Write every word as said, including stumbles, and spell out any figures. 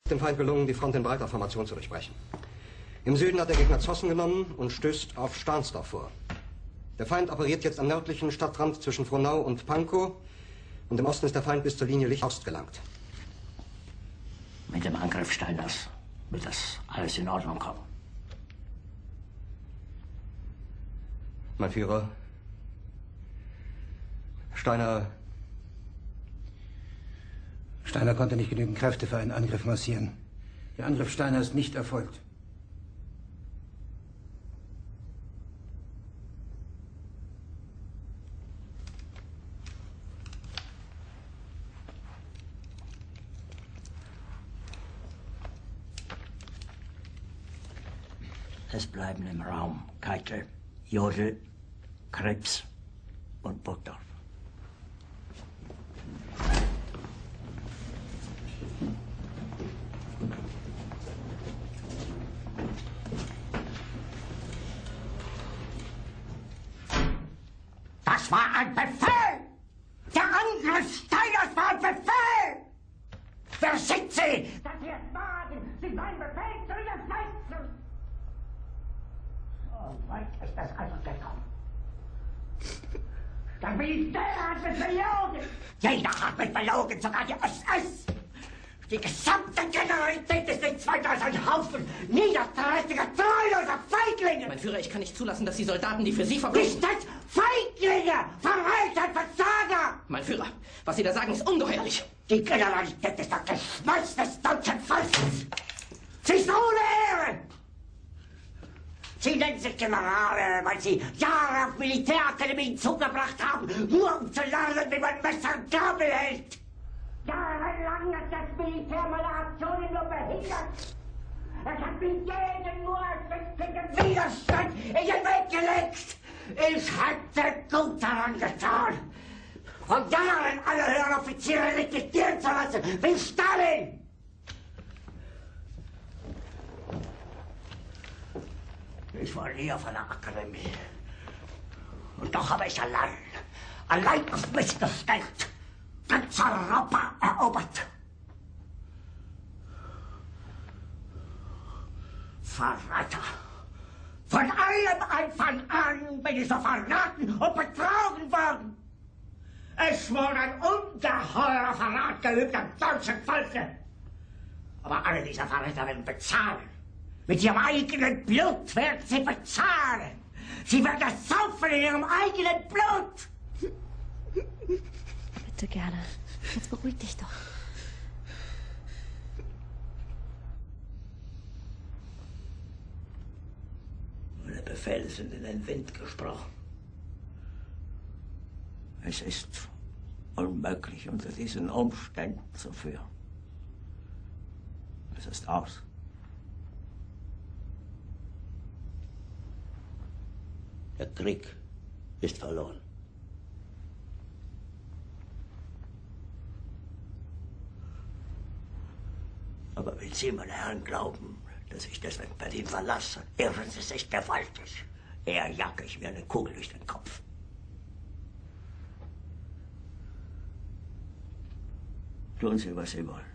Dem Feind gelungen, die Front in breiter Formation zu durchbrechen. Im Süden hat der Gegner Zossen genommen und stößt auf Stahnsdorf vor. Der Feind operiert jetzt am nördlichen Stadtrand zwischen Frohnau und Pankow und im Osten ist der Feind bis zur Linie Lichthorst gelangt. Mit dem Angriff Steiners wird das alles in Ordnung kommen. Mein Führer, Steiner... Steiner konnte nicht genügend Kräfte für einen Angriff massieren. Der Angriff Steiner ist nicht erfolgt. Es bleiben im Raum Keitel, Jodl, Krebs und Burgdorf. Das war ein Befehl! Der Angriff Steiners war ein Befehl! Wer sind Sie, dass Sie es wagen, sich meinen Befehl zu widersetzen? So weit ist es also gekommen. Das Militär hat mich belogen! Jeder hat mich belogen, sogar die S S! Die gesamte Generalität ist nichts weiter als ein Haufen niederträchtiger, treuloser Feiglinge! Mein Führer, ich kann nicht zulassen, dass die Soldaten, die für Sie verbringen... Nicht als Feiglinge! Verreiter, Versager! Mein Führer, was Sie da sagen, ist ungeheuerlich. Die Generalität ist das Geschmeiß des deutschen Volkes! Sie ist ohne Ehre! Sie nennen sich Generale, weil Sie Jahre auf Militärakademien zugebracht haben, nur um zu lernen, wie man Messer und Gabel hält! Jahrelang hat das Militär meine Aktionen nur behindert. Es hat mir jeden nur ersichtlichen Widerstand in den Weg gelegt. Ich hätte gut daran getan, von Jahren alle höheren Offiziere liquidieren zu lassen, wie Stalin. Ich war nie auf einer Akademie. Und doch habe ich allein, allein auf mich gestellt, ganz Europa erobert. Verräter! Von allem Anfang an bin ich so verraten und betrogen worden. Es wurde ein ungeheurer Verrat geübt am deutschen Volke. Aber alle diese Verräter werden bezahlen. Mit ihrem eigenen Blut werden sie bezahlen. Sie werden das saufen in ihrem eigenen Blut. Bitte gerne. Jetzt beruhig dich doch. Meine Befehle sind in den Wind gesprochen. Es ist unmöglich, unter diesen Umständen zu führen. Es ist aus. Der Krieg ist verloren. Aber wenn Sie, meine Herren, glauben, dass ich deswegen Berlin verlasse, irren Sie sich gewaltig. Eher jage ich mir eine Kugel durch den Kopf. Tun Sie, was Sie wollen.